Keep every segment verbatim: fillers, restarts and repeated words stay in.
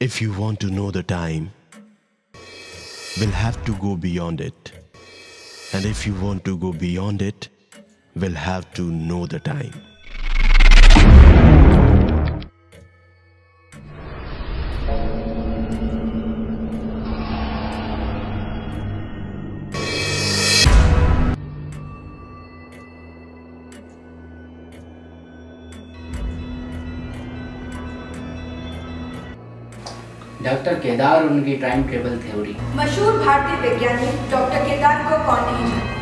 If you want to know the time, we'll have to go beyond it. And if you want to go beyond it, we'll have to know the time. Doctor Kedar और उनकी time table theory. मशहूर भारतीय वैज्ञानिक doctor Kedar को कौन नहीं जानता?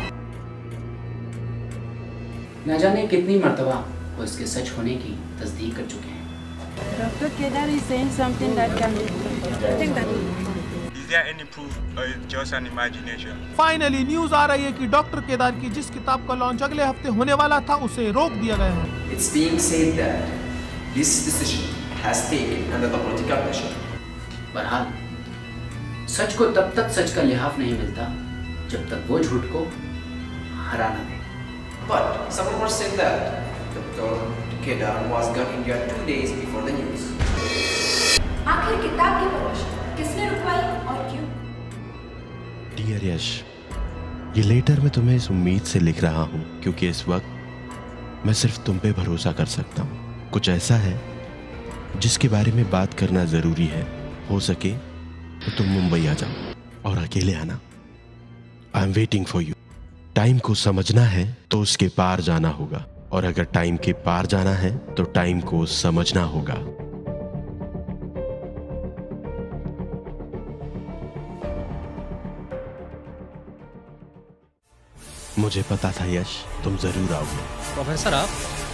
न जाने कितनी मर्तबा वो इसके सच होने की तस्दीक कर चुके हैं। Doctor Kedar is saying something that can be true. I think that. Is there any proof or is just an imagination? Finally news आ रही है कि डॉक्टर केदार की जिस किताब का लॉन्च अगले हफ्ते होने वाला था उसे रोक दिया गया है। It's being said that this decision has taken under the political pressure. बहरहाल सच को तब तक सच का लिहाफ नहीं मिलता जब तक वो झूठ को हरा ना दे। But some reports said that Doctor Kedar was gone India two days before the news. आखिर किताब की प्रमोशन किसने रुकवाई और क्यों? डियर यश, ये लेटर मैं तुम्हें इस उम्मीद से लिख रहा हूँ क्योंकि इस वक्त मैं सिर्फ तुम पे भरोसा कर सकता हूँ। कुछ ऐसा है जिसके बारे में बात करना जरूरी है। हो सके तो तुम मुंबई आ जाओ और अकेले आना। I am waiting for you. Time को समझना है तो उसके पार जाना होगा, और अगर टाइम के पार जाना है तो टाइम को समझना होगा। मुझे पता था यश तुम जरूर आओगे। प्रोफेसर आप